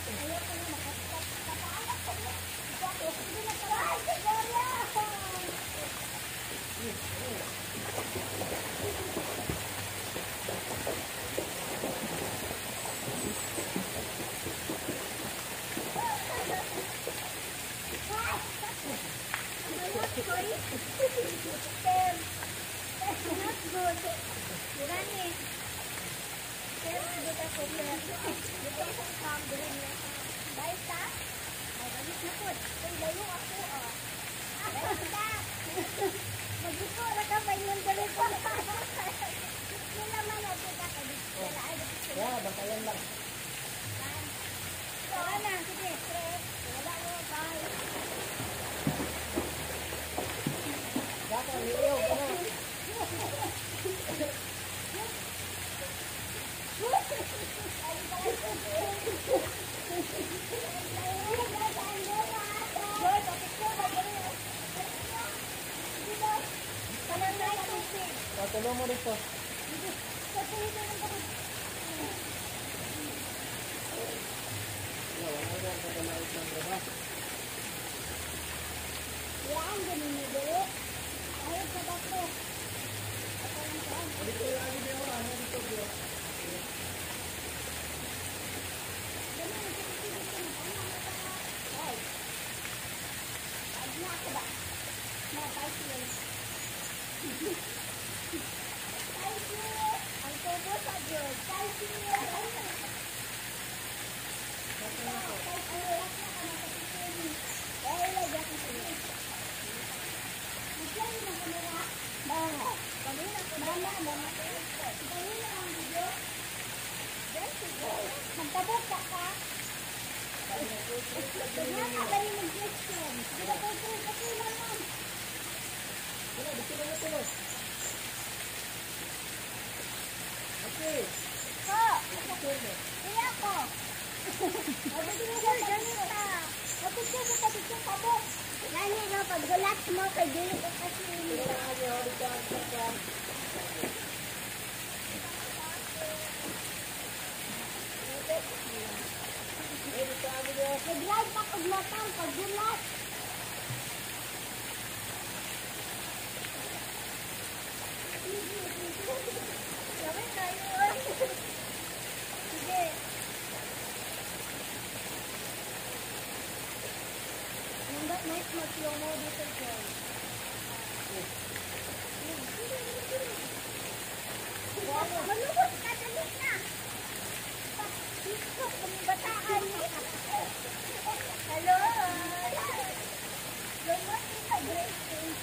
Tulong mo dito. Yan, ganun na dito. Ayun sa bato. Dito lagi din mo, ano dito bro? Pag-gulat mo, kay Dili ko kasi nag-live pa pag-matang, pag-gulat. Sabi tayo. Sige. Nandot nice mag-slow mo dito, John. Malubos ka, dali na. Dito, kumibataan. Hello. Lumot ka, Grace.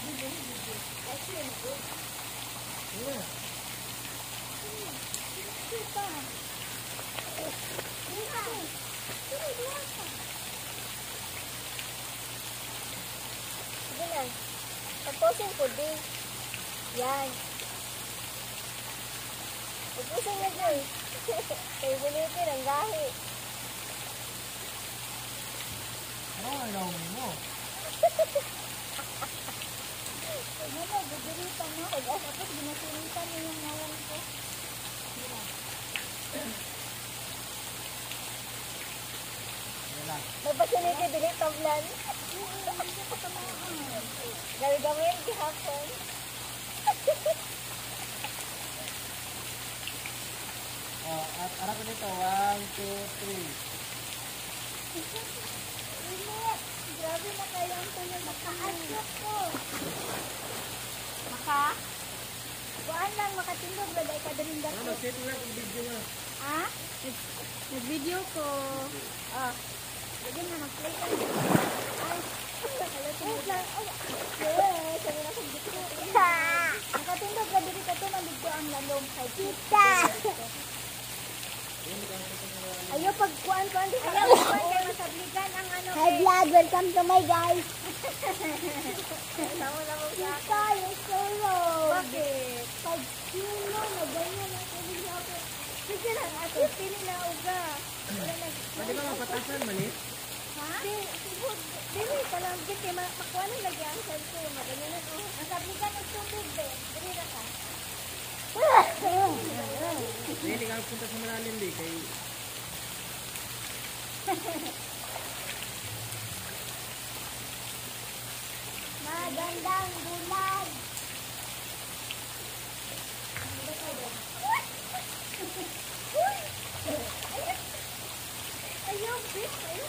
Ano? Sige na. Tapusin ko din. Yan. Tapusin na din. Kaya bulitin ang gahi. Ano ang ilaw mo? Ano, buburitan mo. Tapos binasuritan mo yung ngalan ko. Yan lang. Magpasuniti dili tablan. Gawin gihapon. Oh, at harap nito. 1, 2, 3. Init. Grabe na kayo ang tuloy. Maka-asyok ko. Maka? Buwan lang makatindog. Baday ka din Ano, dako. set lang ang video mo. Ha? Nag-video ko. Ah. Sige na, mag-play ka. Ay. Wait lang. Ay. Sabi na kong dito. Nakatindog ka dito ka maligdo ang lalong kay Tita. Ayaw pagkuan-kuan di ayaw kay masabligan ang ano. Hi vlog, welcome to my guys. Tama na mo sa Tita, you're so low. Bakit? 5 kilo na ganyan ang sabi niya ako. Sige lang, ato, pili na uga. Pwede ba mapatasan, mali? Ha? Dili ka lang, kasi makuha na lagi ang cellphone. Maganyan na, oh. Masabligan ang tubig, be. Dili na ka. Hindi ka punta sa malalim, di. Kay... Magandang bulag. Ayaw, bitch. Ayaw.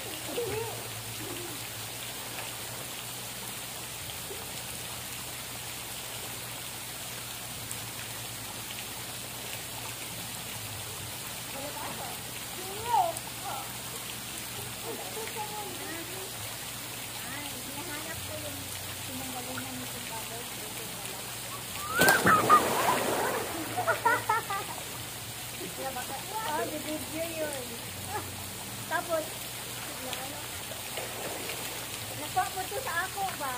Oh, the video yun. Tapos, nakuha mo to sa ako ba?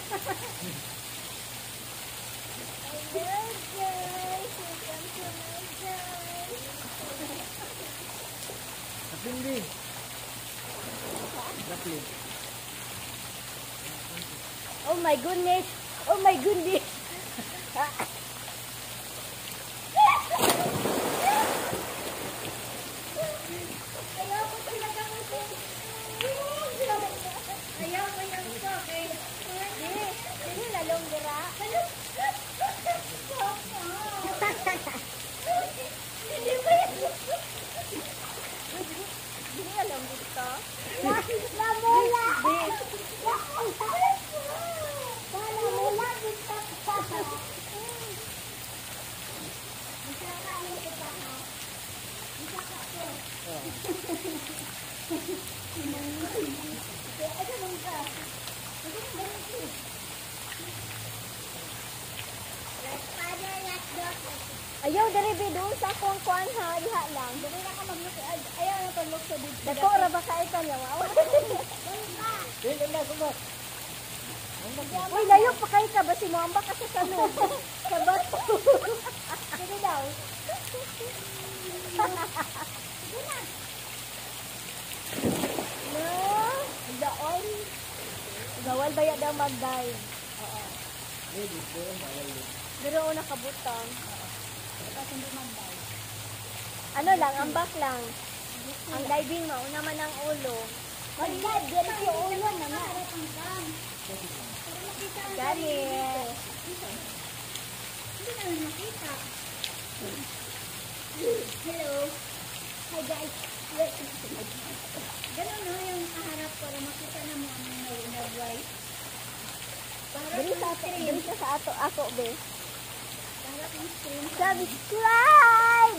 Hello guys! Welcome to my guys! Kapindi. Daplin. Oh my goodness! Oh my goodness! Ayaw ko talaga kasi. Ayaw ko yung okay. Hindi lalong dira. Hindi ba yan? Hindi lalong dito. Namula! Namula dito. Ayaw dari doon sa akong kuan ha diha lang. Dili na ka maglook. Ayaw na pag look sa dito. Dako ra ba ka ito niya? Hindi na, sumat. Uy, layo pa kayo ka ba si Mamba ka sa salo? Sa bato. Sige daw. Sige na. No, daon. Gawal ba ya daw mag-dive? Oo. Hindi, bawal yun. Pero una kabutang. Kasi hindi mag-dive. Ano lang, ambak lang. Ang diving mo, una man ang ulo. Mag-dive, yan yung ulo na nga. Ganit. Hindi naman makita. Hello. Hi guys. Ganun no, yung kaharap para makita na mo ang nag-way. Dili sa ato ako be. Tanggap yung screen. Subscribe!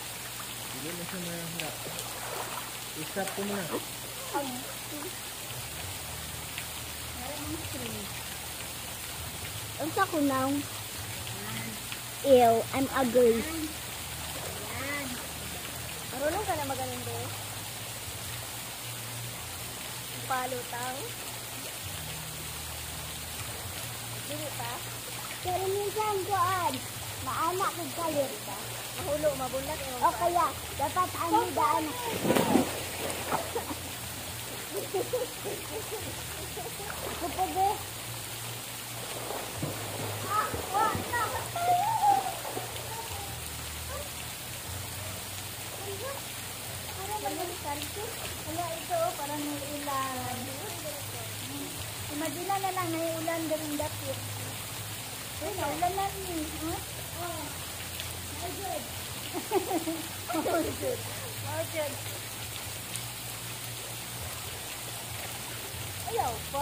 Hindi na siya mahirap. I-stop ko muna. Unsa ko now? Ew, I'm ugly. Marunong ka na magaling do? Palo tao? Dili pa? Pero minsan kuan, maanak kong kalit ba? Mahulo, mabulat. O kaya, dapat ano daan. Ako po ba? Wala ito, parang may ulan. Imagine na lang, may ulan ganun dapit. Uy, naulan lang ni. Oh. My God. Oh, good. Oh, good. Ayaw pa.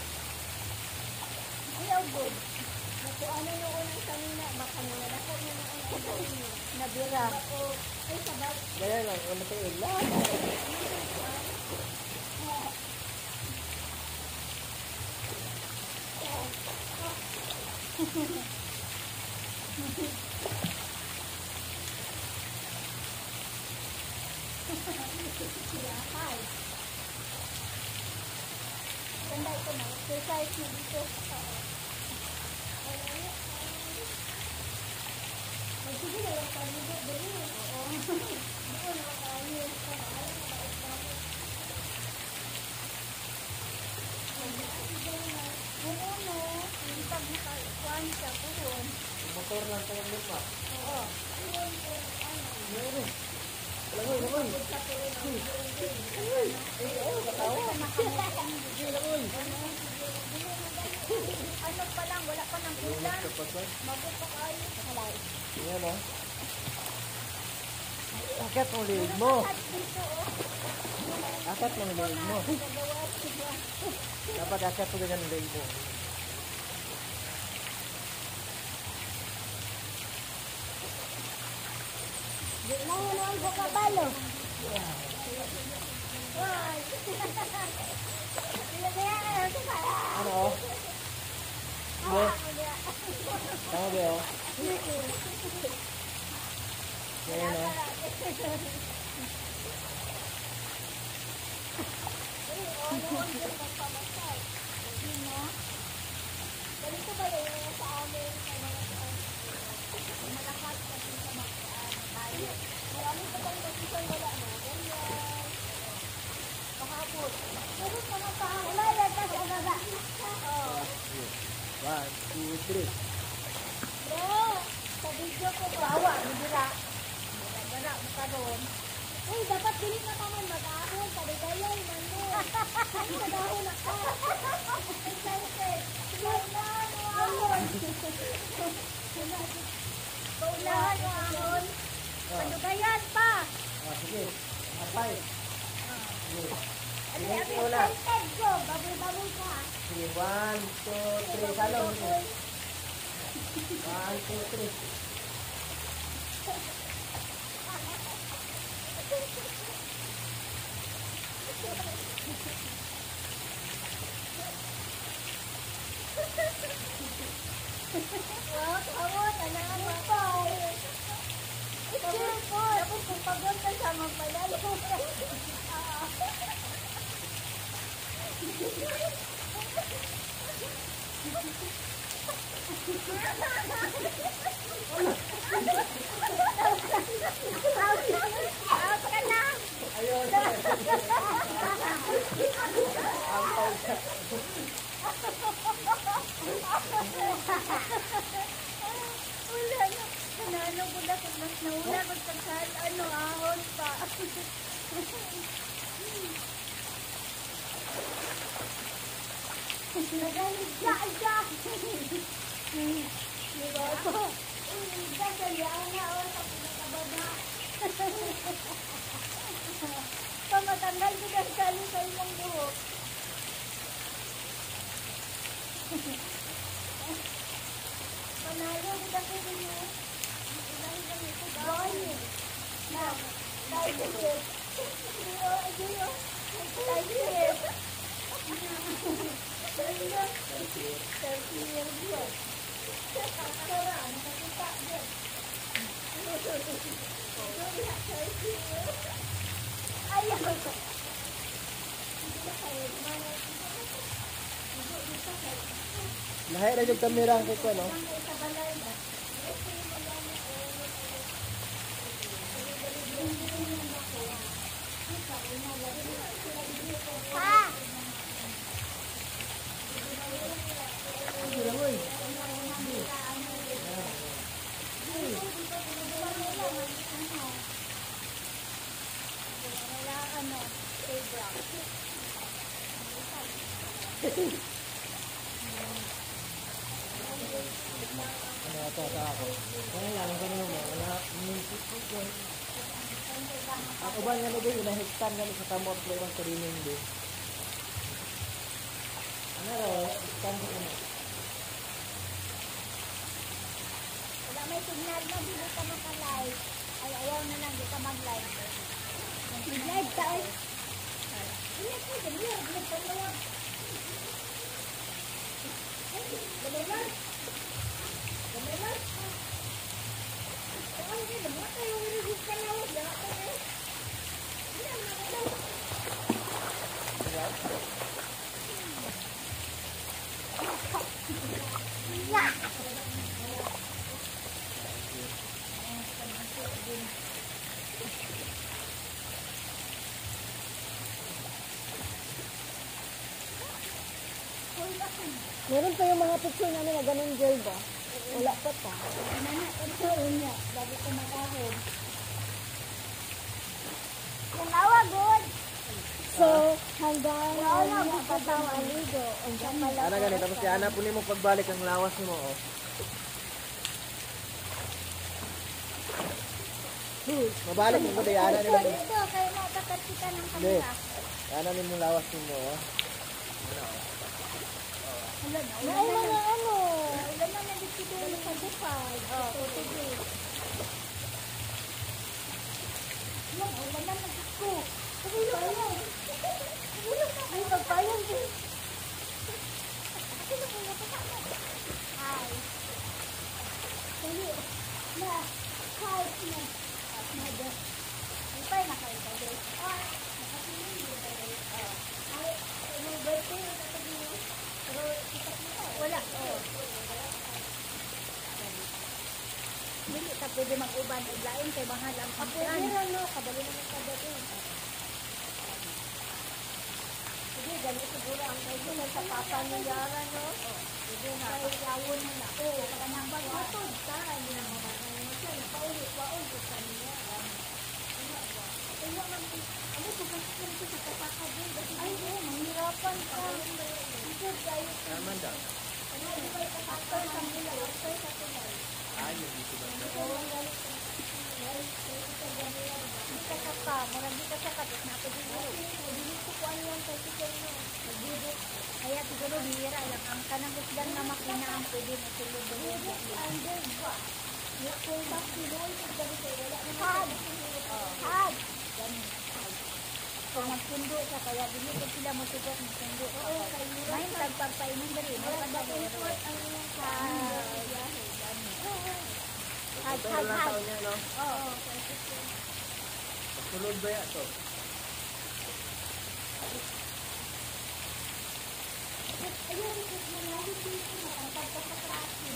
Ayaw good. Naku, ano yung unang sanina? Baka muna na ko yung unang nabira. Ay, sabag. Gaya lang, wala tayo ulan. Ganda ito na. Exercise na dito. Sige na lang tayo dito. Oo. Doon na tayo. Oo, no. Hindi pag nakakuan siya po yun. Motor lang tayo lupa. Oo. Meron. Langoy, langoy. Ano pa lang, wala pa ng ulan. Mabot pa kayo. Yan o. Akit mo liig mo. Akit mo liig mo. Dapat akit mo ganyan liig mo. Di na yun ang bukabalo. Ano o? Be? Tama be o? Yan o. Ganito ba yung sa amin? Malakas kasi sa makaan. Marami pa bang kasisan wala na? Ganyan. Pakapot. Meron pa na pa. Wala yan pa sa baba. Oo. 1, 2, 3. Bro, sa video ko bawa. Nidira. Nidira. Makaroon. Uy, dapat bilis na naman mag-ahon. Paligayay man mo. Ay, mag-ahon na ka. Excited. Paunahan mo ahon. Paunahan mo ahon. Palugayan pa. Sige. Apay. Sige. Ano Sige, yung wala. excited ko? Baboy-baboy ka. Sige, 1, 2, 3. Salong. 1, 2, 3. Wow, tawad. Alam mo pa. Tapos kung pagod ka siya, magpalalo. Out ka na. Ayun. Ampaw ka. Wala na. Nanalo ko na kung mas nauna kung pagkaan ahon pa. Nagalit ka, Aja. Diba po? Gagalian na ako sa pinakababa. Pamatanggal ko na sali sa imong buhok. Panalo ko na ko din mo. Ilahin kami ito. Gawin. Na. Diet. Diyo. Diet. 30 years yun. Lahi na yung kamera ang kiko, no? Pa! Ano ito ako? Kaya lang, ganun mo. Wala, ako ba nga nagay, inahigtan nga sa tamo at playman sa rin hindi. Ano ro, higtan ko na. Wala may signal na, hindi ka maka-live. Ay, ayaw na lang, hindi ka mag-live. Mag-live ka, ay. Hindi ka, ganyan, hindi ka mag-live. Ganyan. Ganyan. Ay, hindi, naman tayo, hindi ka na, wala ka na. Hindi, mag-live. Yeah. Meron pa yung mga picture namin na ganun girl ba? Wala pa pa. Ito niya, bago ko makahon. Yung awa, good! So, hanggang nakapataw aligo. Ano ganito, tapos yan po mo pagbalik ang lawas mo, oh. Mabalik mo ko di ana ni mo. Ito, kayo matakat kita ng Hindi. kamera. Ana ni mo lawas mo, oh. Wala na ano. Wala na nandito sa bukal. Oo, sige. Wala na nandito. Wala na. Ay, pagpayang din. Ay. Sige. Na. Hi. Na. Mother. Ipay na kayo ba? Ay. Ay. Ano ba ito? Wala. Hindi ka pwede mag-uban. Iglain kay mahal ang pagkaan. Pwede no. Kabali naman ka doon. Sige, ganito siguro ang kayo na sa papa ni Yara, no? Sige na. Kaya yawon na na. Oo, saka nang pag-matod ka. Hindi na mamatay mo siya. Napaulit-waon ko sa niya. Kaya man, ano po kasi ito sa kapaka din? Ay, mahirapan ka. Naman daw. After sa nila, after sa tulay. Ayun, dito ba? Hindi ka saka, murag di ka saka, tapos napagiguro. Hindi ko kuhan yan kay Tikel, no? Nagbudok. Kaya siguro bihira lang. Ang kanang kusdan na makina ang pwede na tulog. Nagbudok, under ba? Kung bakiloy, had. Had. Kung magsundo siya, kaya dili ko sila matugot magsundo. Oo, kayo. May tagpapainom na rin. May pag-import ang had. Ito lang taon niya, no? Oo. Sulod ba yan to? Ayun, ikot mo na. Hindi ko na. Ang pagkakakrasin.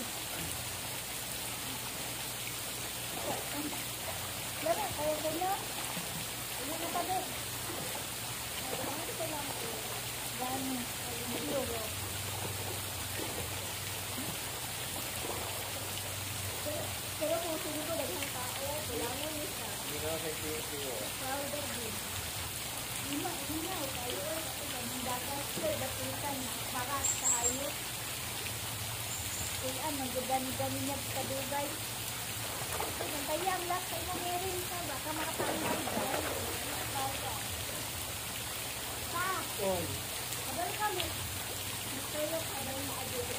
Lama, kaya ko na. Ayun na pa din. Gani. Ayun. Pero kung sino ko daghang tao, kailangan niya siya. Hindi na sa ito. Powder din. Lima, kayo ang dapat sir, batutan na. Bakas sa ayos. Kuyan, nagdani-dani niya sa dugay. Kaya ang last sa imo meron ka, baka makatanggal ka. Pa! On. Habal kami. Nagtuyo ka ba yung maadulo?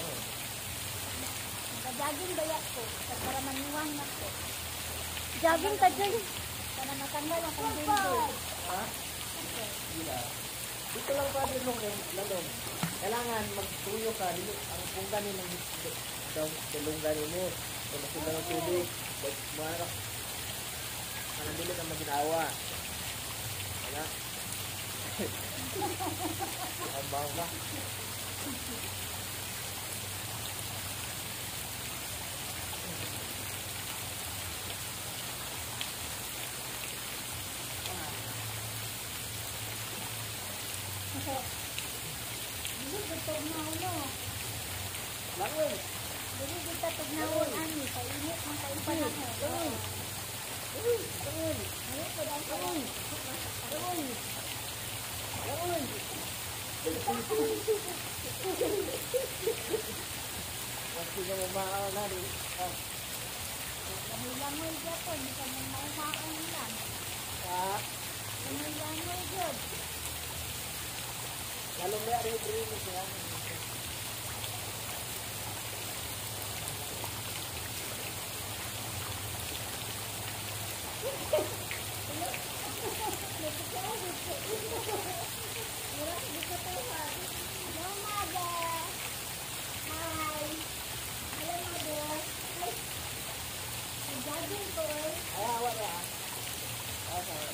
Nagajaging baya ko, para maniwang na ko. Jogging ka dyan. Para matanggal ang kong Ha? Dito lang pa din nung lalong. Kailangan magtuyo ka. Dili, ang kung ganin ng dalong ganin mo. Kung masuga ng tubig. Marak. Kanang dili ka maginawa. Wala. Abang ka. Dili kita tugnaw. Langoy. Dili kita tugnawon ani kainit man kay panahon. Langoy. Ano ko daw ko? Pasti ka mamahal na rin. Langoy gyapon di ka man mauhaan lang. Langoy gyud. Lalong na rin rin siya. Hello, mother. Hi. Hello, mother. Hi. Jogging ko. Ay, awa na. Okay.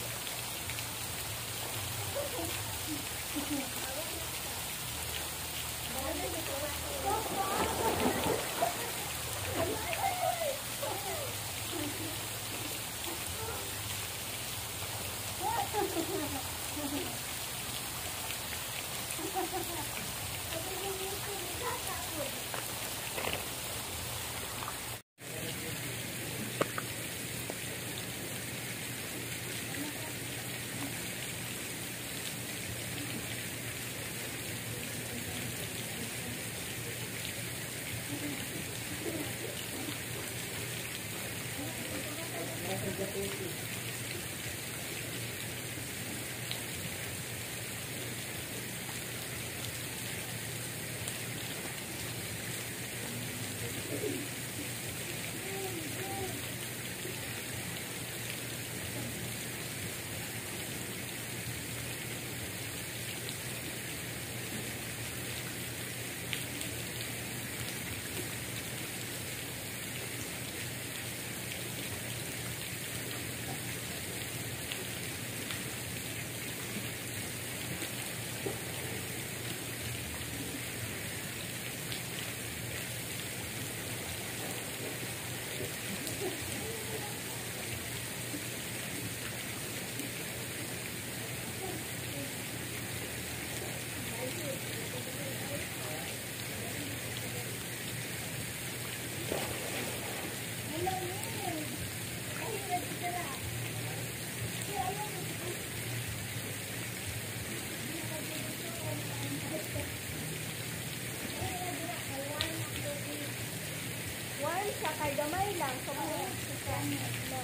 Siya kay gamay lang sa mga no.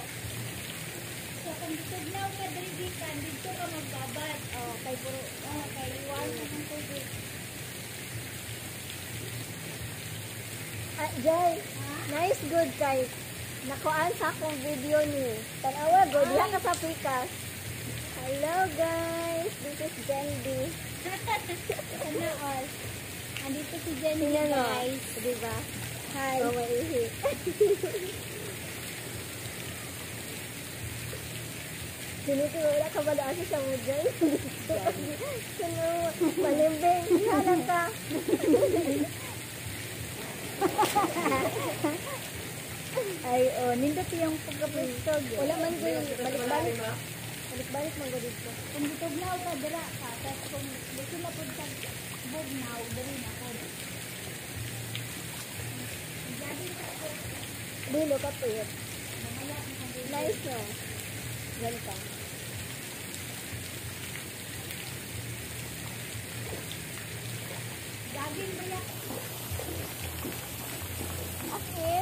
So kung tugnaw ka diri ka dito ka magbabad. Oh, kay puro kay iwan na ng tubig. Jay, nice good kay nakuan sa akong video ni. Tanawa good diha ka sa pikas. Hello guys, this is Jendy. Ano all? Andito si Jendy guys, di ba? Hi. Oh, maihi. Dito wala ka ba daan sa mudjay? Sino? Malimbing. Halang ka. Ay, oh, nindot yung pagkapustog. Wala man ko yung balik-balik. Balik-balik man ko dito. Kung ditugnaw ka, dira ka. Tapos kung gusto na po sa bugnaw, diri na ko. Dilo ka po yun. Nice no? Welcome. Gagin ba yan? Okay.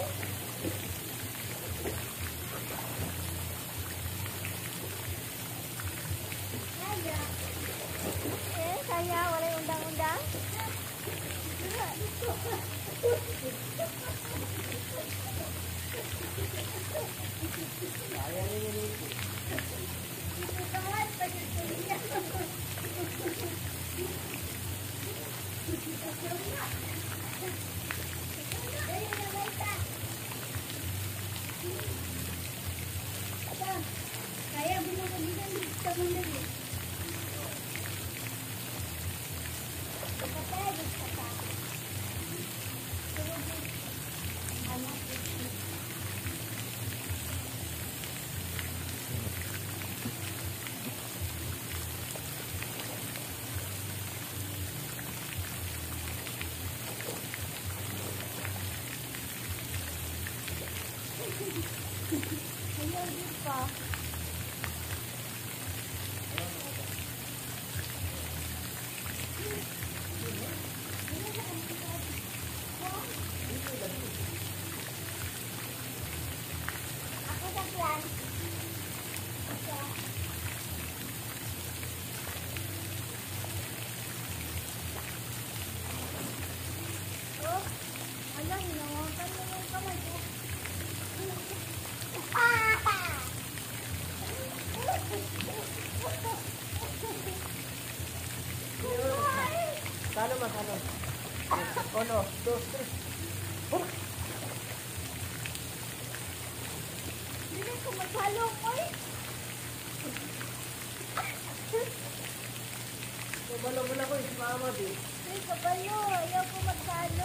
Kaya. Kaya wala yung undang-undang? Kaya rin yun. Kaya bumabalikan sa mundo. Kapatid, kapatid. Anak ko. Ayaw din pa. Ako sa plan. Oh, ala, hinawakan mo yung kamay ko. Salo mas, salo. Uno, dos, tres. Hindi ko maghalo ko eh. Balo mo na ko, si mama di. Hindi ka balo. Ayaw ko maghalo.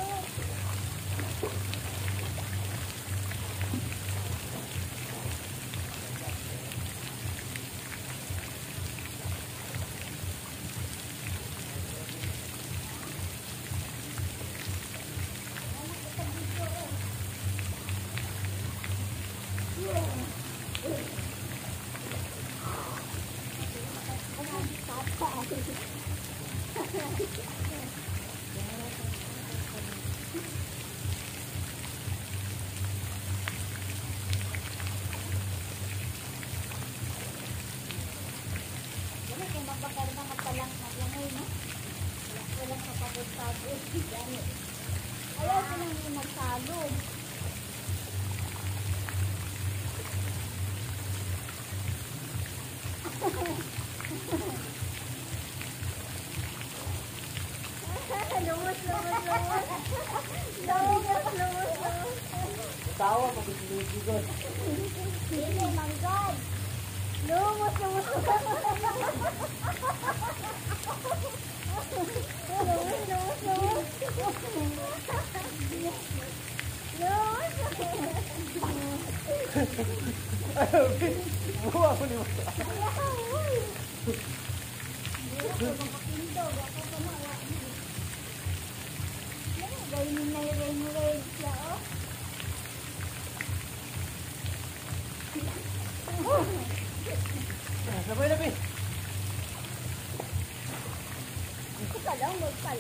Wala kung mapakarma ka palang maglangay, no? Walang kapagod-pagod. Ayaw ko nang yung magsalog. Lumos, lumos, lumos. Lumos, lumos, lumos. Tawa, mag-isiligod. Hindi, manggad. Lumos, lumos. Lumos, lumos, lumos. Buwa ko ni mo. Sabay na, Pi. Ito ka lang magpal.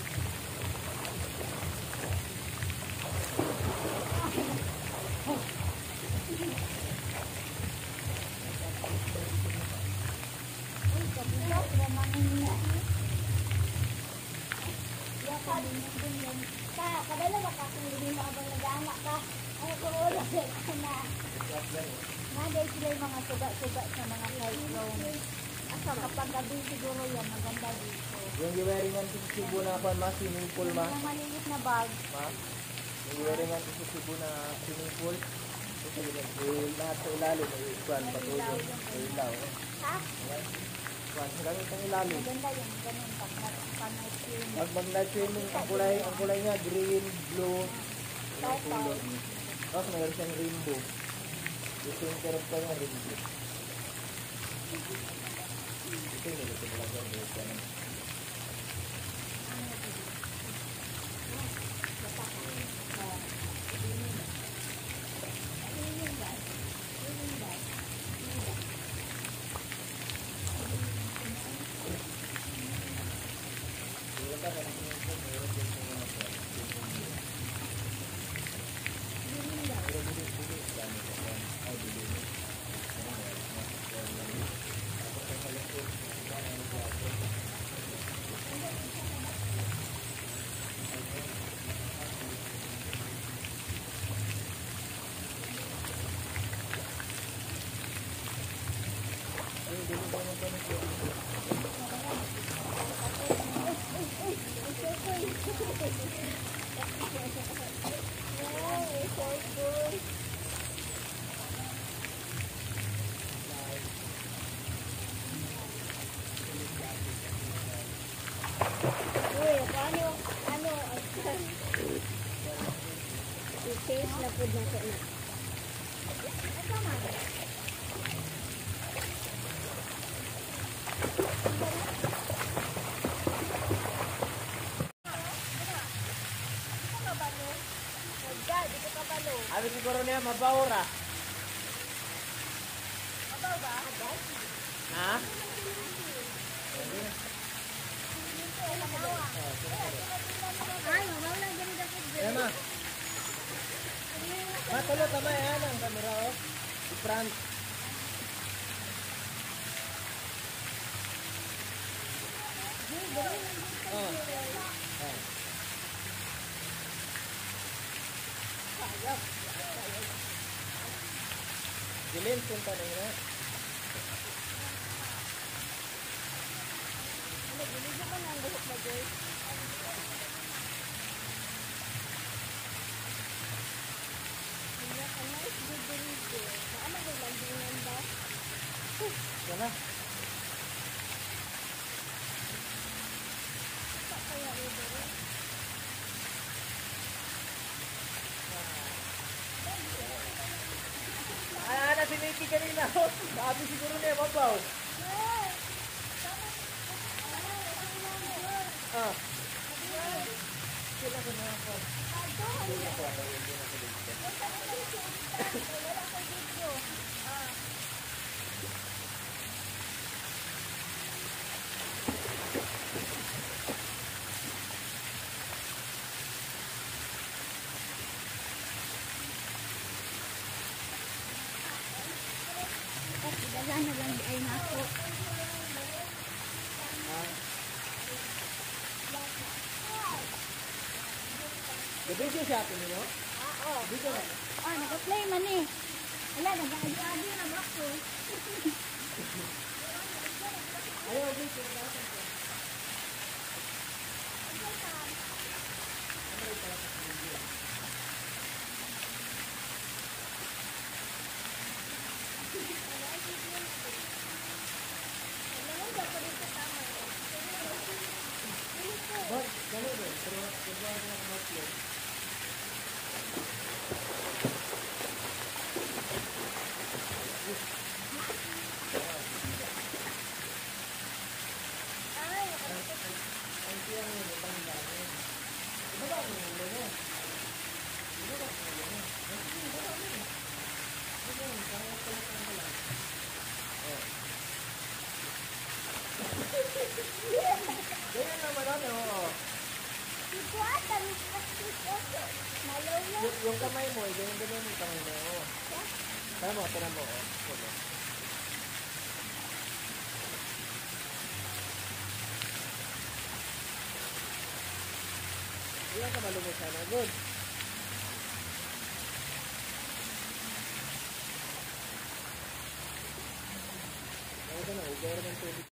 Uy, kabilang naman niya. Ya, kadin-kadin. Kadala ba ka kung hindi mo abang nag-anak ka? Ano ko ulit na. Naday sila yung mga suga-suga sa mga cyclone. Asa kapag gabi siguro yan, maganda dito. Yung giweringan sa Cebu na ako, ma, swimming pool, ma. Yung maliit na bag. Ma, yung giweringan sa Cebu na swimming pool. Kasi lahat sa ilalim, may ikwan, patulong, may ilaw. Ha? Ikwan, gamit ang ilalim. Maganda yun, ganun. Pag-night swim. Pag mag-night swimming, ang kulay niya, green, blue, Kahit kulay. Tapos mayroon siyang rainbow. Ito yung character niya, rainbow. Ito yung nilito mo lang yan, rainbow. so cool. Uy, ano, i-taste na food na ito na. Ito man. Dito ka balo. Ano siguro niya, mabawra. Mabaw ba? Ha? Ay, mabaw lang ganun dapat dyan. Ayan ma. Tulo tama yan ang kamera oh. Di front. Oh. Oh. Gilin punta na yun. Nag-video ka na ang buhok na girl. A nice good delivery. Ano ba landingan ba? Wala. Sa kaya ito. Ah, si Nate kanina. Sabi siguro niya, mabaw. Ah. Sila ko na ako. Dala na lang ay nako. Gabi siya sa atin niyo? Oo. Dito na. Oh, naka-play man eh. Wala, nag-adi-adi na ba ako? Ayaw, dito. Bot, dali ba? Pero, kaya na kumaplo. Ang siyang yun, ibang dami. Iba ba ang ulo mo? Iba ba ang ulo mo? Iba ba ang ulo mo? Iba ba ang ulo mo? Oh. Ganyan naman ano, oh. Yung kamay mo, ganyan yung kamay mo, oh. Tara mo, oh. Ito. Iyan ka malumos sana. Good. Ano ka na, ugaw ng tubig.